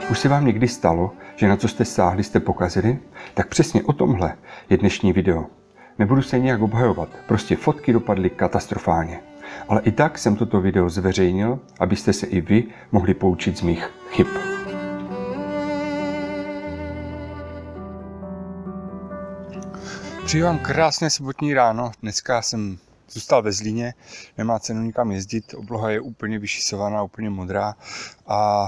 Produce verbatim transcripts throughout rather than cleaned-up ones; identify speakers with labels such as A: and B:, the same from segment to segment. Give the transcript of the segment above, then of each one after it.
A: Už se vám někdy stalo, že na co jste sáhli, jste pokazili? Tak přesně o tomhle je dnešní video. Nebudu se nijak obhajovat, prostě fotky dopadly katastrofálně. Ale i tak jsem toto video zveřejnil, abyste se i vy mohli poučit z mých chyb. Přeji vám krásné sobotní ráno. Dneska jsem zůstal ve Zlíně, nemá cenu nikam jezdit, obloha je úplně vyšisovaná, úplně modrá a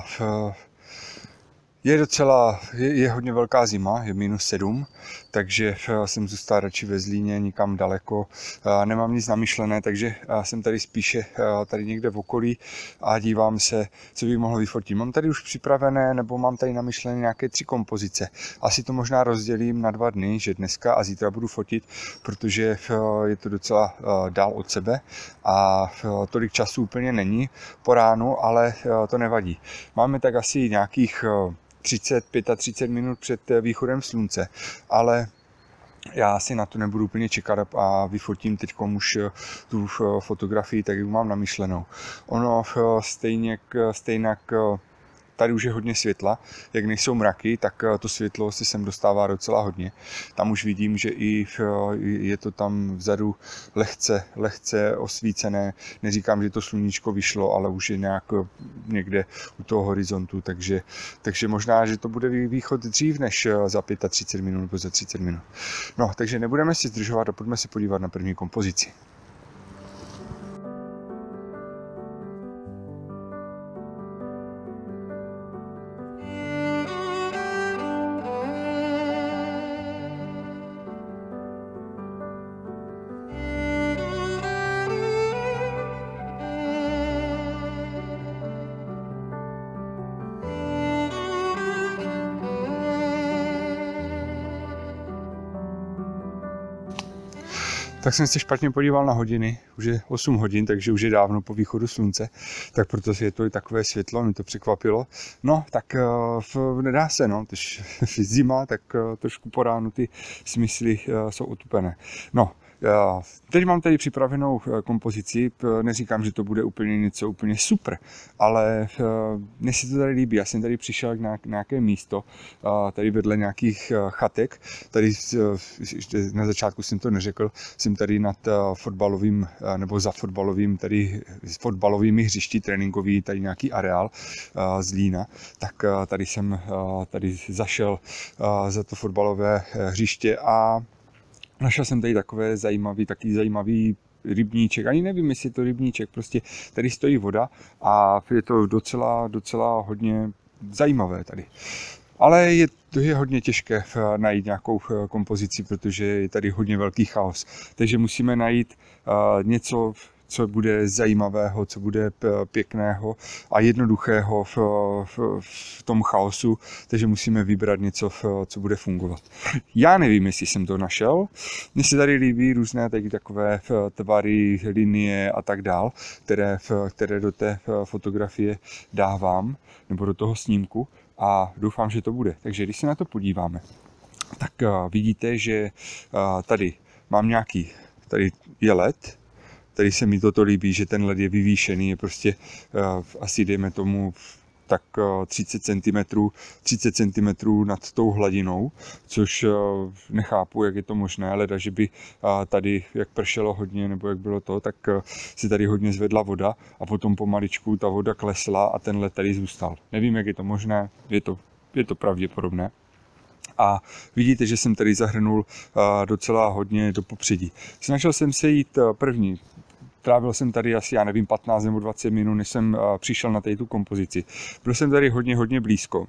A: je docela, je, je hodně velká zima, je minus sedm, takže jsem zůstal radši ve Zlíně, nikam daleko, nemám nic namyšlené, takže jsem tady spíše tady někde v okolí a dívám se, co bych mohl vyfotit. Mám tady už připravené, nebo mám tady namyšlené nějaké tři kompozice. Asi to možná rozdělím na dva dny, že dneska a zítra budu fotit, protože je to docela dál od sebe a tolik času úplně není po ránu, ale to nevadí. Máme tak asi nějakých třicet, třicet pět minut před východem slunce, ale já si na to nebudu úplně čekat a vyfotím teď už tu fotografii, tak jak mám namyšlenou. Ono stejně, stejně tady už je hodně světla, jak nejsou mraky, tak to světlo se sem dostává docela hodně. Tam už vidím, že i je to tam vzadu lehce, lehce osvícené. Neříkám, že to sluníčko vyšlo, ale už je nějak někde u toho horizontu, takže, takže možná, že to bude východ dřív než za třicet pět minut nebo za třicet minut. No, takže nebudeme si zdržovat a pojďme se podívat na první kompozici. Tak jsem se špatně podíval na hodiny, už je osm hodin, takže už je dávno po východu slunce, tak proto je to i takové světlo, mě to překvapilo. No, tak uh, nedá se, no, když je zima, tak uh, trošku po ránu ty smysly uh, jsou otupené. No, uh, teď mám tady připravenou uh, kompozici, neříkám, že to bude úplně něco úplně super, ale uh, mně se to tady líbí, já jsem tady přišel na nějaké místo, uh, tady vedle nějakých uh, chatek, tady uh, na začátku jsem to neřekl, jsem tady nad fotbalovým, nebo za fotbalovým, tady s fotbalovými hřišti, tréninkový, tady nějaký areál Zlína, tak tady jsem tady zašel za to fotbalové hřiště a našel jsem tady takové zajímavý, taky zajímavý rybníček, ani nevím, jestli je to rybníček, prostě tady stojí voda a je to docela, docela hodně zajímavé tady. Ale je, to je hodně těžké najít nějakou kompozici, protože je tady hodně velký chaos. Takže musíme najít uh, něco, co bude zajímavého, co bude pěkného a jednoduchého v, v, v tom chaosu. Takže musíme vybrat něco, co bude fungovat. Já nevím, jestli jsem to našel. Mně se tady líbí různé taky takové tvary, linie a tak dál, které, které do té fotografie dávám, nebo do toho snímku. A doufám, že to bude. Takže když se na to podíváme, tak uh, vidíte, že uh, tady mám nějaký, tady je led, tady se mi toto líbí, že ten led je vyvýšený, je prostě uh, asi dejme tomu tak uh, třicet centimetrů, třicet centimetrů nad tou hladinou, což uh, nechápu, jak je to možné, leda, že by uh, tady, jak pršelo hodně, nebo jak bylo to, tak uh, se tady hodně zvedla voda a potom pomaličku ta voda klesla a ten led tady zůstal. Nevím, jak je to možné, je to, je to pravděpodobné. A vidíte, že jsem tady zahrnul uh, docela hodně do popředí. Snažil jsem se jít uh, první. Trávil jsem tady asi, já nevím, patnáct nebo dvacet minut, než jsem přišel na tady tu kompozici. Byl jsem tady hodně, hodně blízko,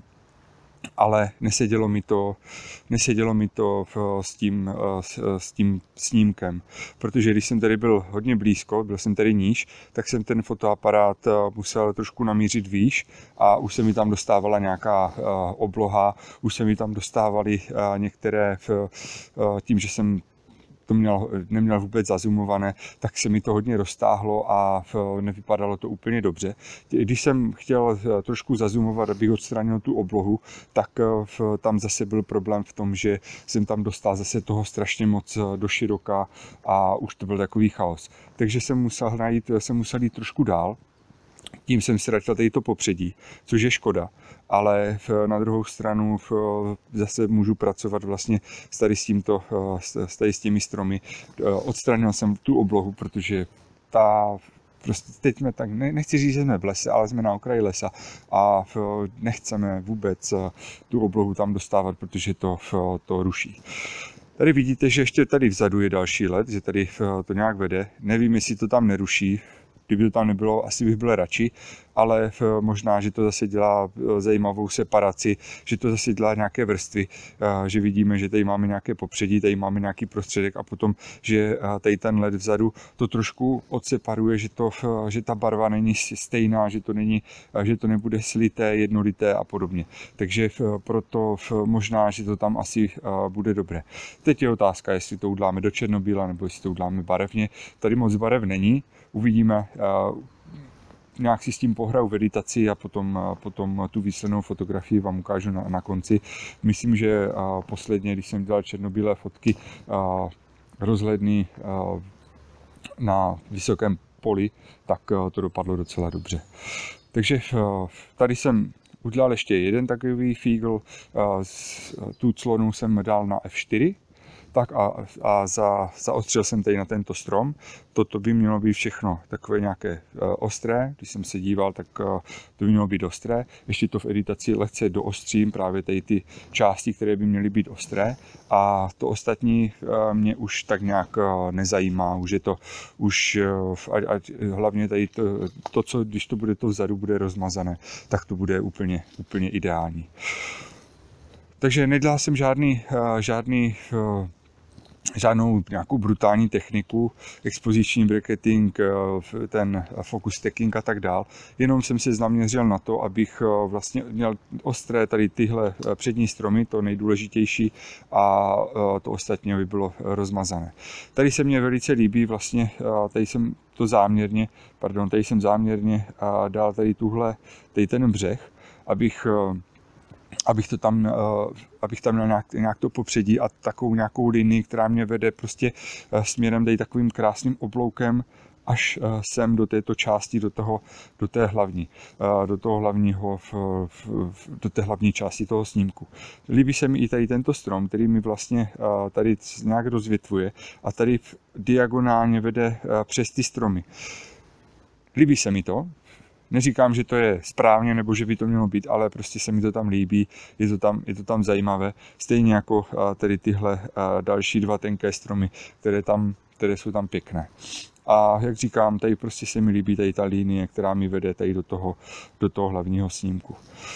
A: ale nesedělo mi to, nesedělo mi to s tím, s tím snímkem. Protože když jsem tady byl hodně blízko, byl jsem tady níž, tak jsem ten fotoaparát musel trošku namířit výš a už se mi tam dostávala nějaká obloha, už se mi tam dostávaly některé, tím, že jsem to měl, neměl vůbec zazumované, tak se mi to hodně roztáhlo a nevypadalo to úplně dobře. Když jsem chtěl trošku zazumovat, abych odstranil tu oblohu, tak tam zase byl problém v tom, že jsem tam dostal zase toho strašně moc do široka a už to byl takový chaos. Takže jsem musel najít, jsem musel jít trošku dál. Tím jsem ztratil tady to popředí, což je škoda, ale na druhou stranu zase můžu pracovat vlastně s tady s, tímto, s tady s těmi stromy. Odstranil jsem tu oblohu, protože ta prostě teď jsme tak, nechci říct, že jsme v lese, ale jsme na okraji lesa a nechceme vůbec tu oblohu tam dostávat, protože to, to ruší. Tady vidíte, že ještě tady vzadu je další led, že tady to nějak vede. Nevím, jestli to tam neruší. Kdyby to tam nebylo, asi bych byl radši, ale možná, že to zase dělá zajímavou separaci, že to zase dělá nějaké vrstvy, že vidíme, že tady máme nějaké popředí, tady máme nějaký prostředek a potom, že tady ten led vzadu to trošku odseparuje, že, to, že ta barva není stejná, že to, není, že to nebude slité, jednolité a podobně. Takže proto možná, že to tam asi bude dobré. Teď je otázka, jestli to uděláme do černobíla nebo jestli to uděláme barevně. Tady moc barev není. Uvidíme, nějak si s tím pohraju v editaci a potom, potom tu výslednou fotografii vám ukážu na, na konci. Myslím, že posledně, když jsem dělal černobílé fotky rozhledný na vysokém poli, tak to dopadlo docela dobře. Takže tady jsem udělal ještě jeden takový fígl, tu clonu jsem dal na F čtyři. Tak a, a za, zaostřil jsem tady na tento strom. Toto by mělo být všechno takové nějaké uh, ostré. Když jsem se díval, tak uh, to by mělo být ostré. Ještě to v editaci lehce doostřím, právě tady ty části, které by měly být ostré. A to ostatní uh, mě už tak nějak uh, nezajímá. Už je to, už uh, ať, ať, hlavně tady to, to, co když to bude to vzadu, bude rozmazané, tak to bude úplně, úplně ideální. Takže nedělal jsem žádný, uh, žádný uh, žádnou nějakou brutální techniku, expoziční bracketing, ten focus stacking a tak dál. Jenom jsem se zaměřil na to, abych vlastně měl ostré tady tyhle přední stromy, to nejdůležitější, a to ostatní by bylo rozmazané. Tady se mně velice líbí, vlastně tady jsem to záměrně, pardon, tady jsem záměrně dal tady tuhle, tady ten břeh, abych abych to tam, abych tam měl nějak, nějak to popředí a takovou nějakou linii, která mě vede prostě směrem tady takovým krásným obloukem až sem do této části, do toho, do té hlavní, do toho hlavního, do té hlavní části toho snímku. Líbí se mi i tady tento strom, který mi vlastně tady nějak rozvětvuje a tady diagonálně vede přes ty stromy. Líbí se mi to. Neříkám, že to je správně, nebo že by to mělo být, ale prostě se mi to tam líbí, je to tam, je to tam zajímavé. Stejně jako tady tyhle další dva tenké stromy, které, tam, které jsou tam pěkné. A jak říkám, tady prostě se mi líbí tady ta linie, která mi vede tady do toho, do toho hlavního snímku.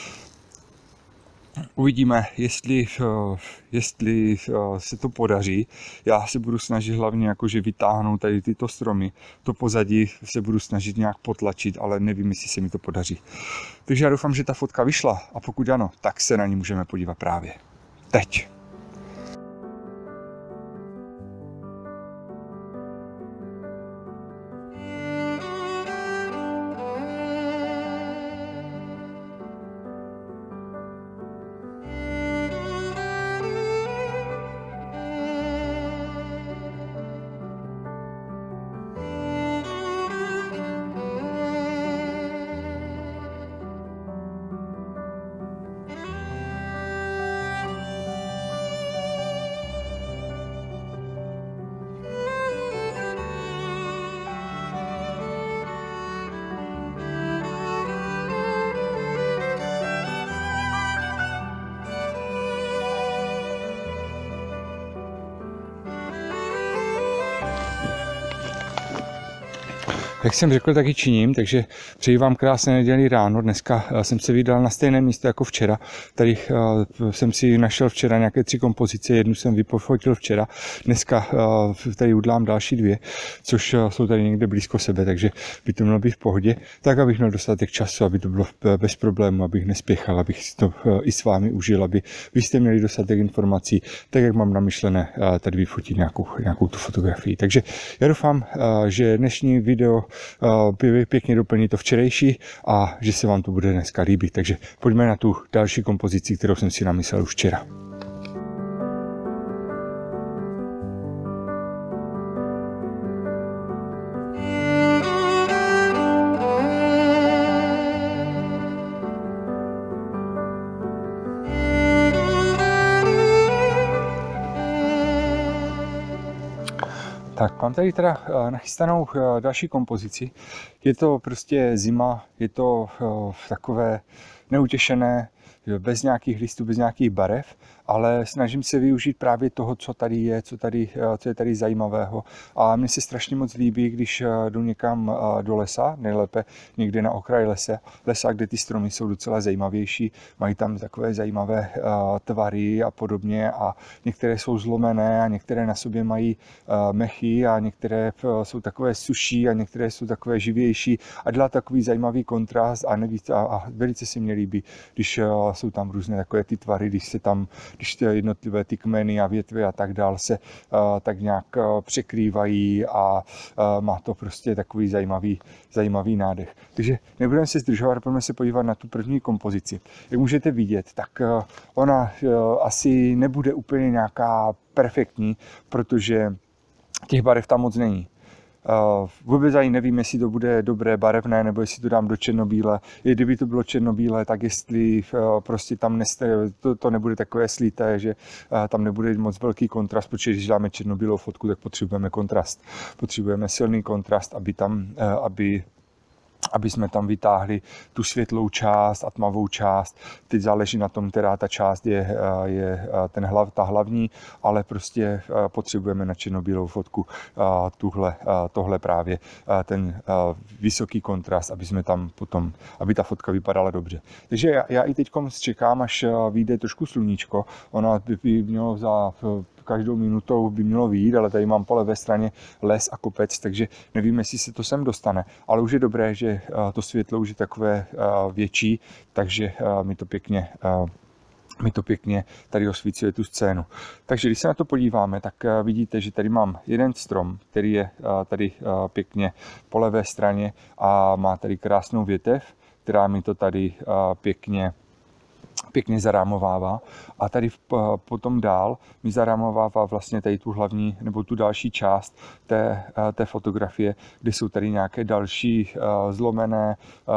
A: Uvidíme, jestli, jestli se to podaří. Já se budu snažit hlavně jakože vytáhnout tady tyto stromy. To pozadí se budu snažit nějak potlačit, ale nevím, jestli se mi to podaří. Takže já doufám, že ta fotka vyšla a pokud ano, tak se na ní můžeme podívat právě teď. Jak jsem řekl, taky činím, takže přeji vám krásné nedělní ráno. Dneska jsem se vydal na stejné místo jako včera. Tady jsem si našel včera nějaké tři kompozice, jednu jsem vyfotil včera. Dneska tady udělám další dvě, což jsou tady někde blízko sebe, takže by to mělo být v pohodě. Tak, abych měl dostatek času, aby to bylo bez problému, abych nespěchal, abych si to i s vámi užil, aby vy jste měli dostatek informací, tak jak mám namyšlené tady vyfotit nějakou, nějakou tu fotografii. Takže já doufám, že dnešní video pěkně doplní to včerejší a že se vám to bude dneska líbit. Takže pojďme na tu další kompozici, kterou jsem si namyslel už včera. Mám tady teda nachystanou další kompozici. Je to prostě zima, je to takové neutěšené, bez nějakých listů, bez nějakých barev, ale snažím se využít právě toho, co tady je, co, tady, co je tady zajímavého. A mně se strašně moc líbí, když jdu někam do lesa, nejlépe někde na okraji lesa, lesa, kde ty stromy jsou docela zajímavější, mají tam takové zajímavé tvary a podobně a některé jsou zlomené a některé na sobě mají mechy a některé jsou takové suší a některé jsou takové živější a dělá takový zajímavý kontrast a, nevíc, a, a velice se mi líbí, když jsou tam různé takové ty tvary, když se tam, když ty jednotlivé ty kmeny a větvy a tak dál se uh, tak nějak uh, překrývají a uh, má to prostě takový zajímavý, zajímavý nádech. Takže nebudeme se zdržovat, budeme se podívat na tu první kompozici. Jak můžete vidět, tak uh, ona uh, asi nebude úplně nějaká perfektní, protože těch barev tam moc není. Uh, vůbec ani nevím, jestli to bude dobré barevné, nebo jestli to dám do černobíle. I kdyby to bylo černobílé, tak jestli uh, prostě tam neste, to, to nebude takové slité, že uh, tam nebude moc velký kontrast, protože když dáme černobílou fotku, tak potřebujeme kontrast. Potřebujeme silný kontrast, aby tam, uh, aby aby jsme tam vytáhli tu světlou část a tmavou část. Teď záleží na tom, která ta část je, je ten hlav, ta hlavní, ale prostě potřebujeme na černobílou fotku tuhle, tohle právě ten vysoký kontrast, aby jsme tam potom, aby ta fotka vypadala dobře. Takže já, já i teď čekám, až vyjde trošku sluníčko. Ona by mělo za každou minutou by mělo vyjít, ale tady mám po levé straně les a kopec, takže nevím, jestli se to sem dostane. Ale už je dobré, že to světlo už je takové větší, takže mi to pěkně, mi to pěkně tady osvícuje tu scénu. Takže když se na to podíváme, tak vidíte, že tady mám jeden strom, který je tady pěkně po levé straně a má tady krásnou větev, která mi to tady pěkně pěkně zarámovává a tady potom dál mi zarámovává vlastně tady tu hlavní nebo tu další část té, té fotografie, kde jsou tady nějaké další zlomené,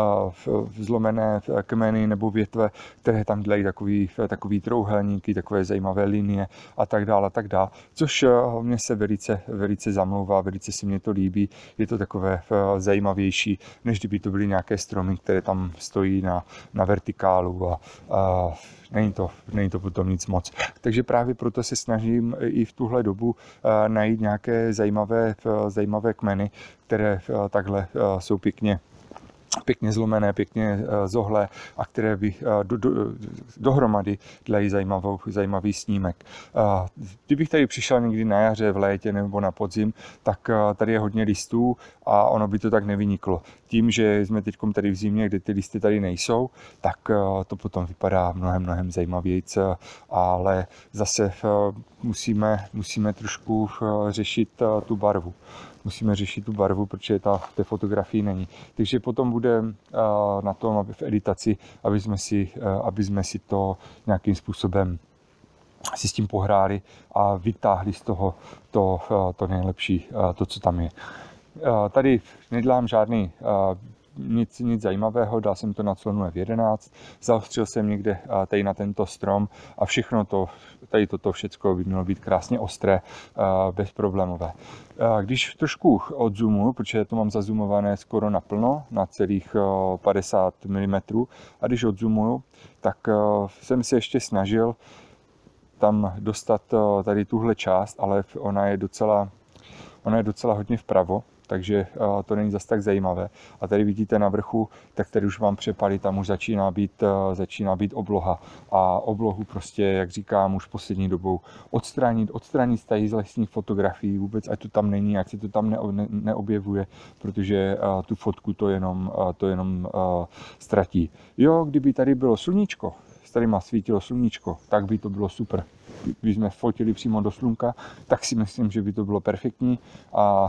A: zlomené kmeny nebo větve, které tam dělají takový, takový trouhelníky, takové zajímavé linie a tak dále a tak dále, což mě se velice, velice zamlouvá, velice si mě to líbí, je to takové zajímavější, než kdyby to byly nějaké stromy, které tam stojí na, na vertikálu a, a Není to, není to potom nic moc. Takže právě proto se snažím i v tuhle dobu najít nějaké zajímavé, zajímavé kmeny, které takhle jsou pěkně pěkně zlomené, pěkně zohlé a které by do, do, dohromady dělají zajímavou, zajímavý snímek. Kdybych tady přišel někdy na jaře, v létě nebo na podzim, tak tady je hodně listů a ono by to tak nevyniklo. Tím, že jsme teď tady v zimě, kde ty listy tady nejsou, tak to potom vypadá mnohem, mnohem zajímavějc, ale zase musíme, musíme trošku řešit tu barvu. Musíme řešit tu barvu, protože ta v té fotografii není. Takže potom bude na tom, aby v editaci, aby jsme si, aby jsme si to nějakým způsobem si s tím pohráli a vytáhli z toho to, to nejlepší, to, co tam je. Tady nedělám žádný nic, nic zajímavého, dal jsem to na clonu F jedenáct, zaostřil jsem někde tady na tento strom a všechno to, tady toto všechno by mělo být krásně ostré, bezproblémové. Když trošku odzoomuju, protože to mám zazumované skoro naplno, na celých padesát milimetrů, a když odzoomuju, tak jsem se ještě snažil tam dostat tady tuhle část, ale ona je docela, ona je docela hodně vpravo, takže to není zas tak zajímavé. A tady vidíte na vrchu, tak tady už mám přepaly, tam už začíná být, začíná být obloha. A oblohu prostě, jak říkám, už poslední dobou odstranit, odstranit z tady z lesních fotografií, vůbec ať to tam není, ať se to tam ne, ne, neobjevuje, protože tu fotku to jenom, to jenom ztratí. Jo, kdyby tady bylo sluníčko, tady má svítilo sluníčko, tak by to bylo super. Když jsme fotili přímo do slunka, tak si myslím, že by to bylo perfektní a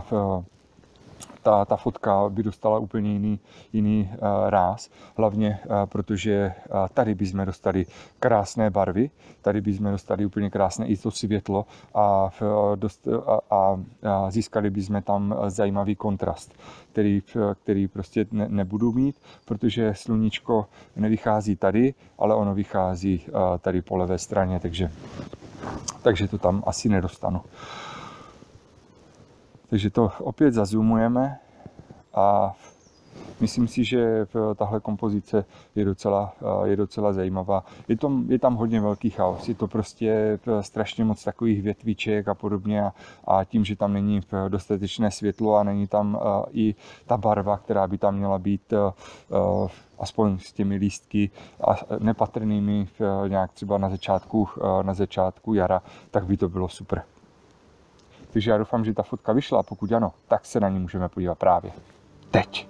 A: ta, ta fotka by dostala úplně jiný, jiný uh, ráz, hlavně uh, protože uh, tady bychom dostali krásné barvy, tady bychom dostali úplně krásné i to světlo a, uh, dost, uh, a, a získali bychom tam zajímavý kontrast, který, který prostě ne, nebudu mít, protože sluníčko nevychází tady, ale ono vychází uh, tady po levé straně, takže, takže to tam asi nedostanu. Takže to opět zazoomujeme a myslím si, že tahle kompozice je docela, je docela zajímavá. Je, to, je tam hodně velký chaos, je to prostě strašně moc takových větviček a podobně a, a tím, že tam není dostatečné světlo a není tam i ta barva, která by tam měla být aspoň s těmi lístky a nepatrnými nějak třeba na začátku, na začátku jara, tak by to bylo super. Takže já doufám, že ta fotka vyšla a pokud ano, tak se na ní můžeme podívat právě teď.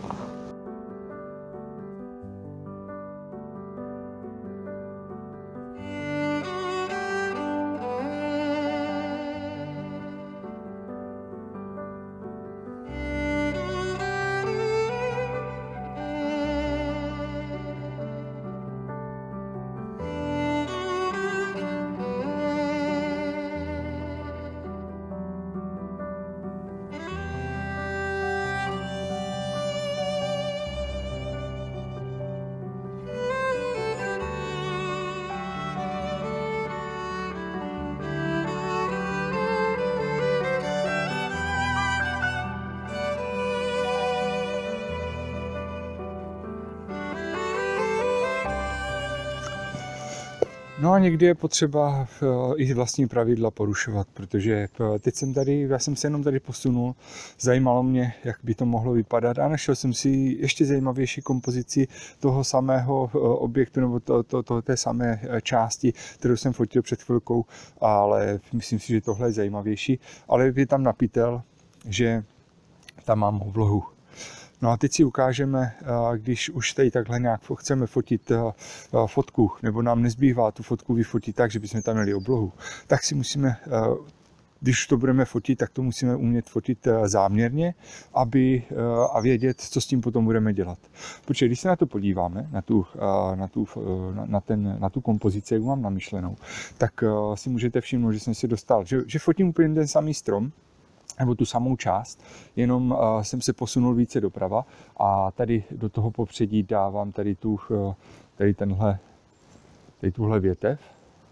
A: No a někdy je potřeba i vlastní pravidla porušovat, protože teď jsem tady, já jsem se jenom tady posunul, zajímalo mě, jak by to mohlo vypadat a našel jsem si ještě zajímavější kompozici toho samého objektu nebo to, to, to, té samé části, kterou jsem fotil před chvilkou, ale myslím si, že tohle je zajímavější, ale je tam napitel, že tam mám oblohu. No a teď si ukážeme, když už tady takhle nějak chceme fotit fotku, nebo nám nezbývá tu fotku vyfotit tak, že bychom tam měli oblohu, tak si musíme, když to budeme fotit, tak to musíme umět fotit záměrně, aby a vědět, co s tím potom budeme dělat. Protože když se na to podíváme, na tu, na tu, na ten, na tu kompozici, jak mám namyšlenou, tak si můžete všimnout, že jsem si dostal, že, že fotím úplně ten samý strom, nebo tu samou část, jenom uh, jsem se posunul více doprava a tady do toho popředí dávám tady, tu, uh, tady, tenhle, tady tuhle větev,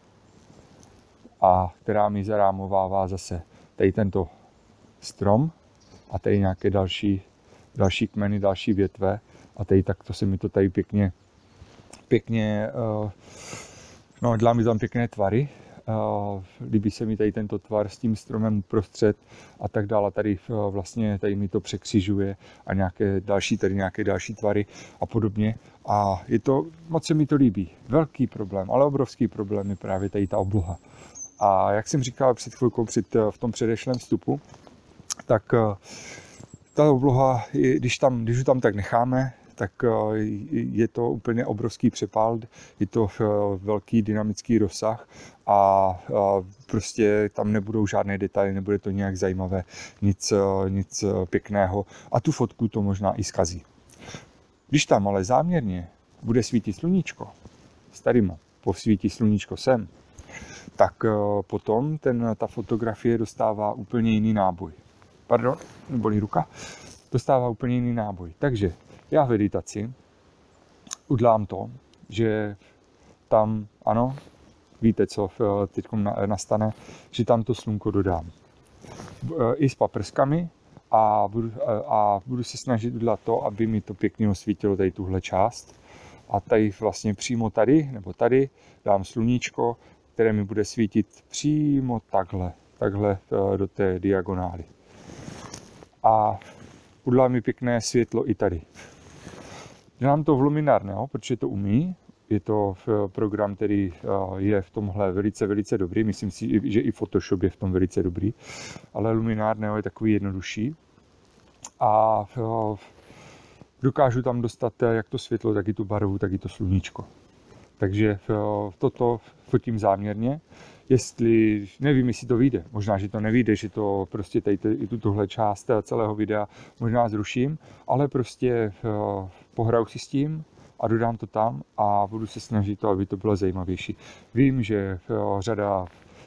A: a která mi zarámovává zase tady tento strom a tady nějaké další, další kmeny, další větve a tady takto se mi to tady pěkně, pěkně uh, no, dělá mi tam pěkné tvary. Uh, líbí se mi tady tento tvar s tím stromem uprostřed a tak dále. Tady uh, vlastně tady mi to překřižuje a nějaké další, tady nějaké další tvary a podobně. A je to, moc se mi to líbí. Velký problém, ale obrovský problém je právě tady ta obloha. A jak jsem říkal před chvilkou před, v tom předešlém vstupu, tak uh, ta obloha, když, tam, když ji tam tak necháme, tak je to úplně obrovský přepál, je to velký dynamický rozsah a prostě tam nebudou žádné detaily, nebude to nějak zajímavé, nic, nic pěkného a tu fotku to možná i zkazí. Když tam ale záměrně bude svítit sluníčko, starýma posvítí sluníčko sem, tak potom ten, ta fotografie dostává úplně jiný náboj. Pardon, bolí ruka. Dostává úplně jiný náboj. Takže já v editaci udělám to, že tam, ano, víte, co teď nastane, že tam to slunko dodám. I s paprskami a budu, a budu se snažit udělat to, aby mi to pěkně osvítilo tady tuhle část. A tady vlastně přímo tady, nebo tady, dám sluníčko, které mi bude svítit přímo takhle, takhle do té diagonály. A udělá mi pěkné světlo i tady. Dělám to v Luminár, jo, protože to umí. Je to program, který je v tomhle velice, velice dobrý. Myslím si, že i Photoshop je v tom velice dobrý. Ale Luminár je takový jednodušší. A dokážu tam dostat jak to světlo, tak i tu barvu, tak i to sluníčko. Takže toto fotím záměrně. Jestli, nevím, jestli to vyjde, možná, že to nevyjde, že to prostě tady tuhle část celého videa možná zruším, ale prostě pohraju si s tím a dodám to tam a budu se snažit to, aby to bylo zajímavější. Vím, že řada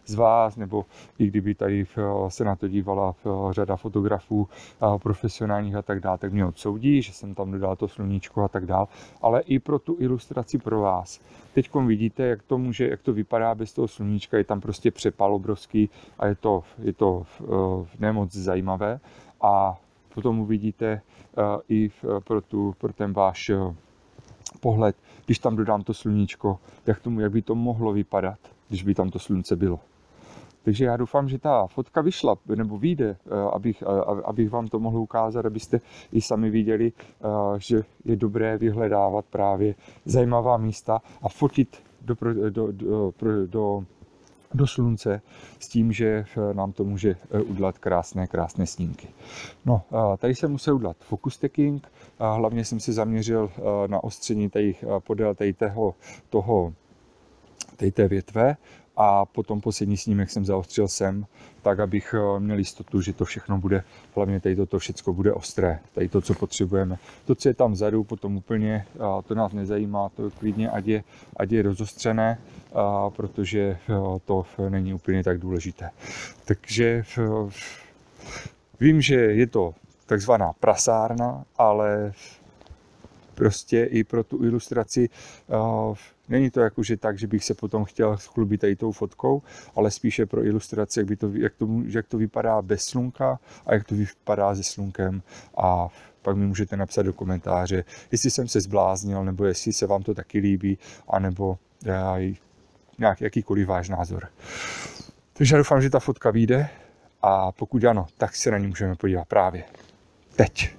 A: z vás, nebo i kdyby tady se na to dívala řada fotografů profesionálních a tak dále, tak mě odsoudí, že jsem tam dodal to sluníčko a tak dále, ale i pro tu ilustraci pro vás. Teď vidíte, jak to může, jak to vypadá bez toho sluníčka, je tam prostě přepal obrovský a je to, je to nemoc zajímavé. A potom uvidíte i pro, tu, pro ten váš pohled, když tam dodám to sluníčko, jak, tomu, jak by to mohlo vypadat, když by tam to slunce bylo. Takže já doufám, že ta fotka vyšla, nebo vyjde, abych, abych vám to mohl ukázat, abyste i sami viděli, že je dobré vyhledávat právě zajímavá místa a fotit do, do, do, do, do slunce s tím, že nám to může udělat krásné, krásné snímky. No, tady jsem musel udělat focus stacking, hlavně jsem se zaměřil na ostření tady podél tady toho, toho, tady té větve, a potom poslední snímek jsem zaostřil sem, tak abych měl jistotu, že to všechno bude, hlavně tady toto všechno bude ostré, tady to, co potřebujeme. To, co je tam vzadu, potom úplně, to nás nezajímá, to klidně, ať je, ať je rozostřené, protože to není úplně tak důležité. Takže vím, že je to takzvaná prasárna, ale prostě i pro tu ilustraci uh, není to jakože tak, že bych se potom chtěl chlubit tady tou fotkou, ale spíše pro ilustraci, jak, by to, jak, to, jak to vypadá bez slunka a jak to vypadá se slunkem. A pak mi můžete napsat do komentáře, jestli jsem se zbláznil, nebo jestli se vám to taky líbí, anebo uh, nějak, jakýkoliv váš názor. Takže já doufám, že ta fotka vyjde, a pokud ano, tak se na ní můžeme podívat právě teď.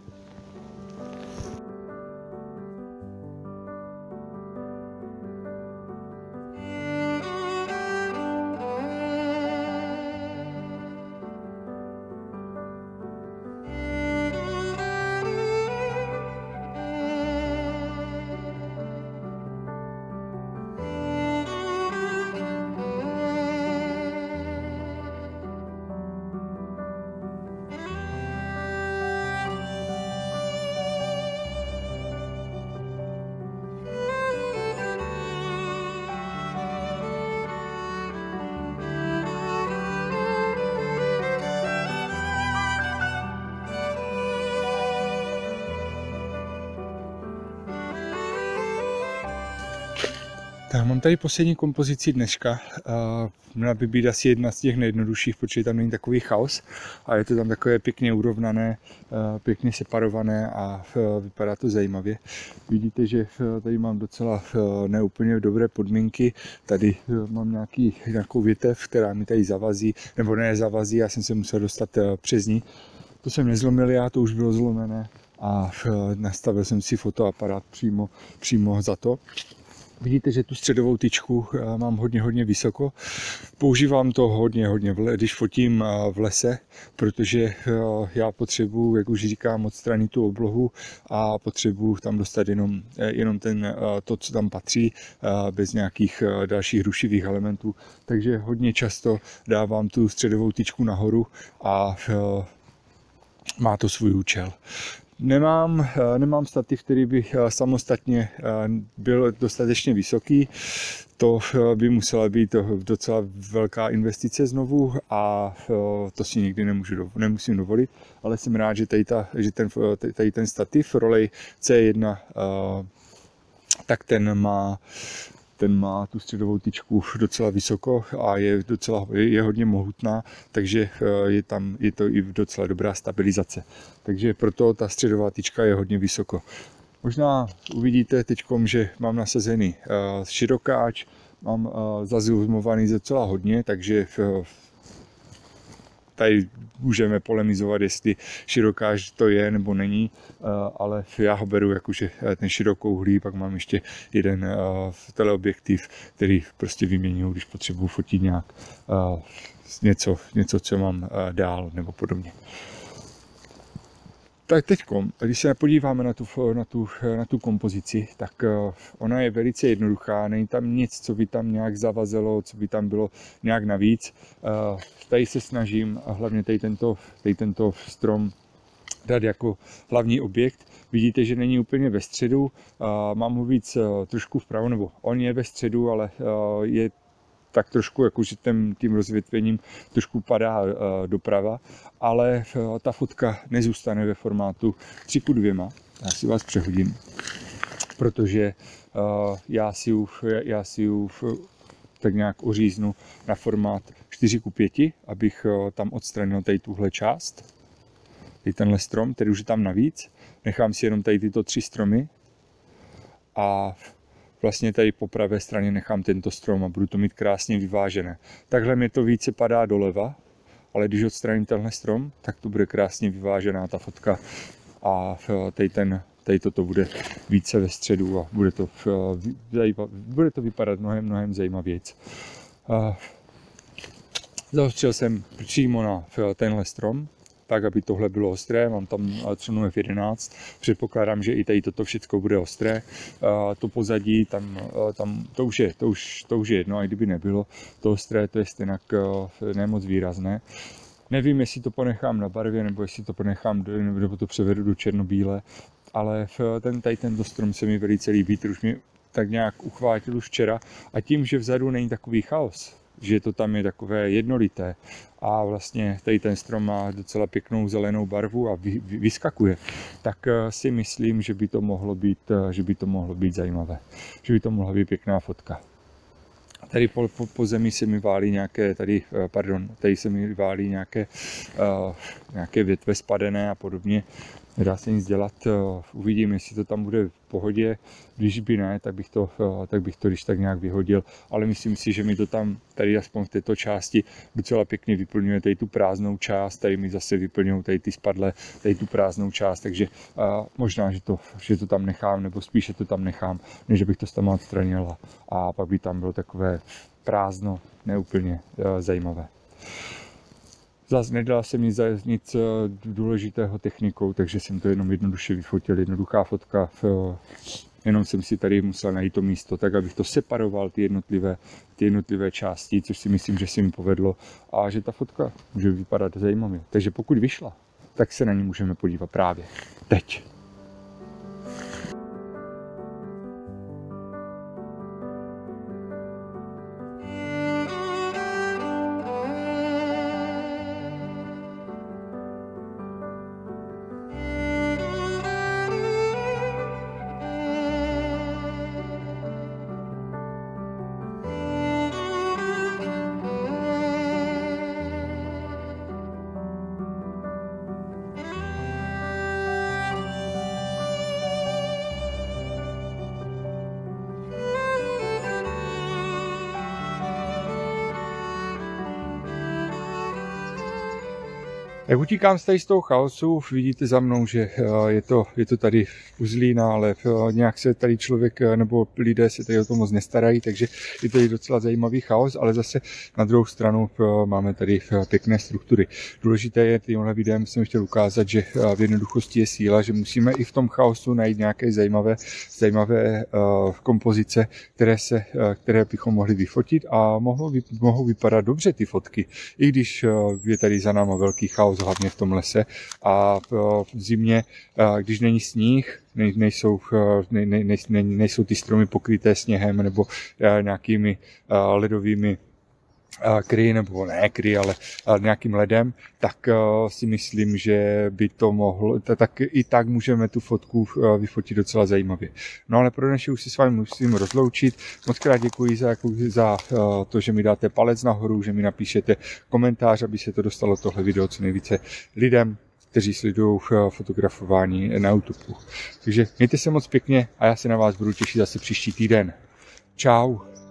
A: Tak mám tady poslední kompozici dneška. Měla by být asi jedna z těch nejjednodušších, protože tam není takový chaos a je to tam takové pěkně urovnané, pěkně separované a vypadá to zajímavě. Vidíte, že tady mám docela neúplně dobré podmínky. Tady mám nějaký, nějakou větev, která mi tady zavazí, nebo ne zavazí, já jsem se musel dostat přes ní. To jsem nezlomil já, to už bylo zlomené a nastavil jsem si fotoaparát přímo, přímo za to. Vidíte, že tu středovou tyčku mám hodně, hodně vysoko. Používám to hodně, hodně, když fotím v lese, protože já potřebuji, jak už říkám, odstranit tu oblohu a potřebuji tam dostat jenom, jenom ten, to, co tam patří, bez nějakých dalších rušivých elementů. Takže hodně často dávám tu středovou tyčku nahoru a má to svůj účel. Nemám, nemám stativ, který by samostatně byl dostatečně vysoký. To by musela být docela velká investice znovu a to si nikdy nemůžu, nemusím dovolit. Ale jsem rád, že tady, ta, že ten, tady ten stativ Rolej C jedna, tak ten má ten má tu středovou tyčku docela vysoko a je, docela, je, je hodně mohutná, takže je tam je to i docela dobrá stabilizace. Takže proto ta středová tyčka je hodně vysoko. Možná uvidíte teď, že mám nasazený uh, širokáč, mám uh, zazumovaný docela hodně, takže uh, tady můžeme polemizovat, jestli širokáž to je nebo není, ale já ho beru jakože ten širokouhlý, pak mám ještě jeden teleobjektiv, který prostě vyměňuji, když potřebuji fotit nějak něco, něco, co mám dál nebo podobně. Tak teď, když se podíváme na tu, na, tu, na tu kompozici, tak ona je velice jednoduchá, není tam nic, co by tam nějak zavazelo, co by tam bylo nějak navíc. Tady se snažím, a hlavně tady tento, tady tento strom dát jako hlavní objekt. Vidíte, že není úplně ve středu, mám ho víc trošku vpravo, nebo on je ve středu, ale je tak trošku jakože tím, tím rozvětvením trošku padá uh, doprava, ale uh, ta fotka nezůstane ve formátu tři ku dvěma. Já si vás přehodím, protože uh, já si ju, já si ju tak nějak oříznu na formát čtyři ku pěti, abych uh, tam odstranil tady tuhle část. Tady tenhle strom, který už je tam navíc. Nechám si jenom tady tyto tři stromy a vlastně tady po pravé straně nechám tento strom a budu to mít krásně vyvážené. Takhle mi to více padá doleva, ale když odstraním tenhle strom, tak to bude krásně vyvážená ta fotka a tady, ten, tady toto bude více ve středu a bude to, bude to vypadat mnohem, mnohem zajímavějc. Zaostřil jsem přímo na tenhle strom, tak, aby tohle bylo ostré, mám tam cenu F jedenáct, předpokládám, že i tady toto všechno bude ostré, to pozadí, tam, tam to, už je, to, už, to už je jedno, a kdyby nebylo to ostré, to je stejně nemoc výrazné. Nevím, jestli to ponechám na barvě, nebo jestli to ponechám, nebo to převedu do černobíle, ale ten, tady tento strom se mi velice líbí, který už mě tak nějak uchvátil už včera, a tím, že vzadu není takový chaos, že to tam je takové jednolité a vlastně tady ten strom má docela pěknou zelenou barvu a vy, vy, vyskakuje, tak si myslím, že by to mohlo být, že by to mohlo být zajímavé, že by to mohla být pěkná fotka. Tady po, po, po zemi se mi válí nějaké, tady, pardon, tady se mi válí nějaké, uh, nějaké větve spadené a podobně. Nedá se nic dělat, uvidím, jestli to tam bude v pohodě, když by ne, tak bych to, tak bych to když tak nějak vyhodil, ale myslím si, že mi to tam tady aspoň v této části docela pěkně vyplňuje tady tu prázdnou část, tady mi zase vyplňují tady ty spadlé, tady tu prázdnou část, takže uh, možná, že to, že to tam nechám, nebo spíše to tam nechám, než bych to tam odstranil a pak by tam bylo takové prázdno, neúplně uh, zajímavé. Zase nedala se mi za nic důležitého technikou, takže jsem to jenom jednoduše vyfotil, jednoduchá fotka. Jenom jsem si tady musel najít to místo, tak abych to separoval, ty jednotlivé, ty jednotlivé části, což si myslím, že se mi povedlo a že ta fotka může vypadat zajímavě. Takže pokud vyšla, tak se na ní můžeme podívat právě teď. Jak utíkám z, z toho chaosu, vidíte za mnou, že je to, je to tady uzlína, ale nějak se tady člověk nebo lidé se tady o to moc nestarají, takže je tady docela zajímavý chaos, ale zase na druhou stranu máme tady pěkné struktury. Důležité je, tímhle videem jsem chtěl ukázat, že v jednoduchosti je síla, že musíme i v tom chaosu najít nějaké zajímavé, zajímavé kompozice, které, se, které bychom mohli vyfotit a mohou, mohou vypadat dobře ty fotky, i když je tady za náma velký chaos, hlavně v tom lese, a v zimě, když není sníh, nejsou, ne, ne, ne, nejsou ty stromy pokryté sněhem nebo nějakými ledovými kry, nebo ne kry, ale nějakým ledem, tak si myslím, že by to mohlo, tak i tak můžeme tu fotku vyfotit docela zajímavě. No ale pro dnešek už si s vámi musím rozloučit. Moc krát děkuji za, za to, že mi dáte palec nahoru, že mi napíšete komentář, aby se to dostalo tohle video co nejvíce lidem, kteří sledují fotografování na YouTube. Takže mějte se moc pěkně a já se na vás budu těšit zase příští týden. Čau.